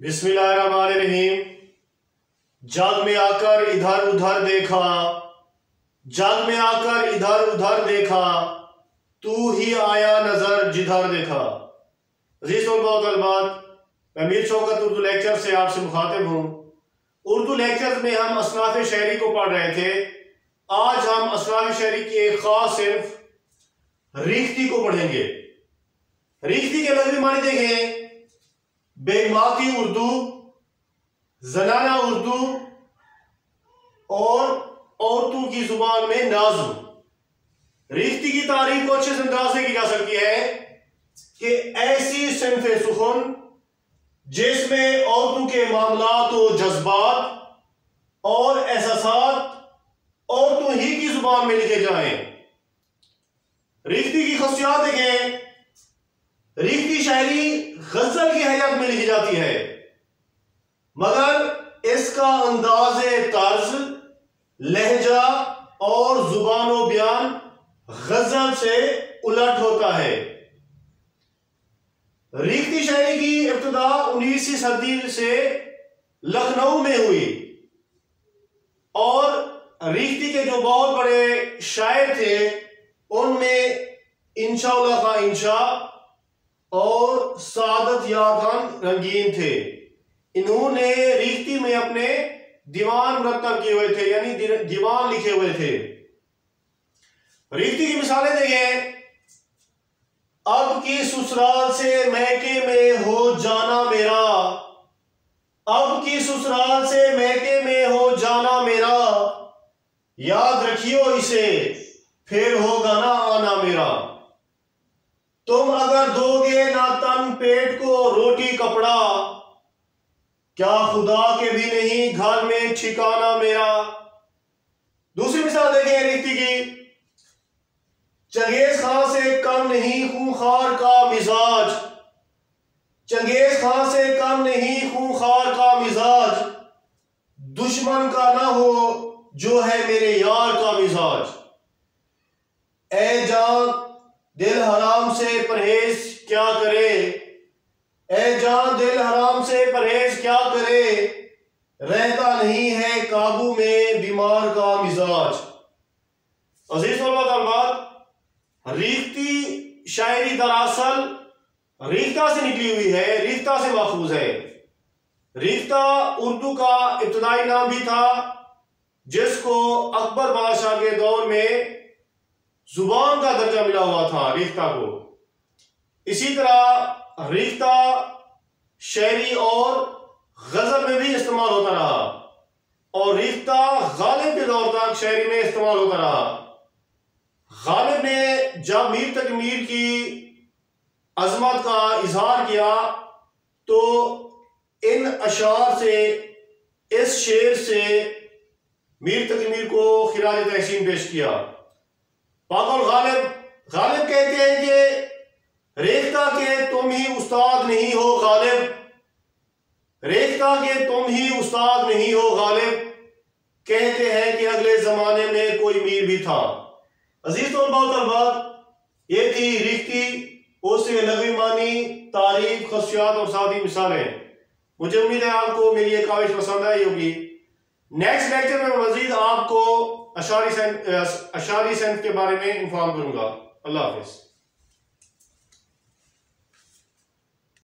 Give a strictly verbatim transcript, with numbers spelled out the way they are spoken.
बिस्मिल्लाहिर्रहमानिर्रहीम। जग में आकर इधर उधर देखा, जग में आकर इधर उधर देखा, तू ही आया नजर जिधर देखा। अजीज तलबात, मैं मीर शौकत उर्दू लेक्चर से आपसे मुखातिब हूँ। उर्दू लेक्चर में हम असनाफ शायरी को पढ़ रहे थे। आज हम असनाफ शायरी की एक खास सिर्फ रीख्ती को पढ़ेंगे। रीख्ती के लफ्ज़ी मानी देखें, बेगमाती उर्दू, जनाना उर्दू और औरतों की जुबान में नाज़्म। रीख्ती की तारीफ को अच्छे से अंदाज से की जा सकती है कि ऐसी सिन्फ़े सुखन जिसमें औरतों के मामलात और जज्बात और एहसासात औरतों ही की जुबान में लिखे जाएं। रीख्ती की खसूसियात देखें, रीख्ती शायरी गजल की हैयत में लिखी जाती है, मगर इसका अंदाज़े तर्ज, लहजा और जुबान व बयान गजल से उलट होता है। रीख्ती शायरी की इब्तिदा उन्नीसवीं सदी से लखनऊ में हुई और रीख्ती के जो बहुत बड़े शायर थे उनमें इंशाउल्लाह खां इंशा और सादत यार खान रंगीन थे। इन्होंने रीख्ती में अपने दीवान मुरत्तब किए हुए थे, यानी दीवान लिखे हुए थे। रीख्ती की मिसालें देखें, अब की ससुराल से मैके में हो जाना मेरा, अब की ससुराल से मैके में हो जाना मेरा, याद रखियो इसे फिर होगा ना आना मेरा। तुम अगर दोगे ना तन पेट को रोटी कपड़ा, क्या खुदा के भी नहीं घर में ठिकाना मेरा। दूसरी मिसाल देखें रीख्ती की, चंगेज खां से कम नहीं खूंखार का मिजाज, चंगेज खां से कम नहीं खूंखार का मिजाज, दुश्मन का ना हो जो है मेरे यार का मिजाज। ए जान दिल हराम से परहेज क्या करे, ए जान दिल हराम से परहेज क्या करे, रहता नहीं है काबू में बीमार का मिजाज। अजीज तलबात, रीख्ती शायरी दरअसल रीख्ता से निकली हुई है, रीख्ता से माखूज है। रीख्ता उर्दू का इब्तदाई नाम भी था, जिसको अकबर बादशाह के दौर में जुबान का दर्जा मिला हुआ था रीख्ता को। इसी तरह रीख्ता शायरी और गजल में भी इस्तेमाल होता रहा और रीख्ता गालिब के दौर तक शायरी में इस्तेमाल होता रहा। गालिब ने जब मीर तक मीर की अजमत का इजहार किया तो इन अशार से, इस शेर से मीर तक मीर को खिराज तहसीन पेश किया। पागल गालिब गालिब कहते हैं कि रेख्ता के तुम ही उस्ताद नहीं हो गालिब, रेख्ता के तुम ही उस्ताद नहीं हो गालिब, कहते हैं कि अगले जमाने में कोई मीर भी था। अजीज तलबात, ये थी रीख्ती, उससे लग़वी मानी, तारीफ, खसूसियात और साथ ही मिसालें। मुझे उम्मीद है आपको मेरी ये काविश पसंद आई होगी। नेक्स्ट लेक्चर में मजीद आपको अशारी सेंस अशारी सेंस के बारे में इन्फॉर्म करूंगा। अल्लाह हाफिज।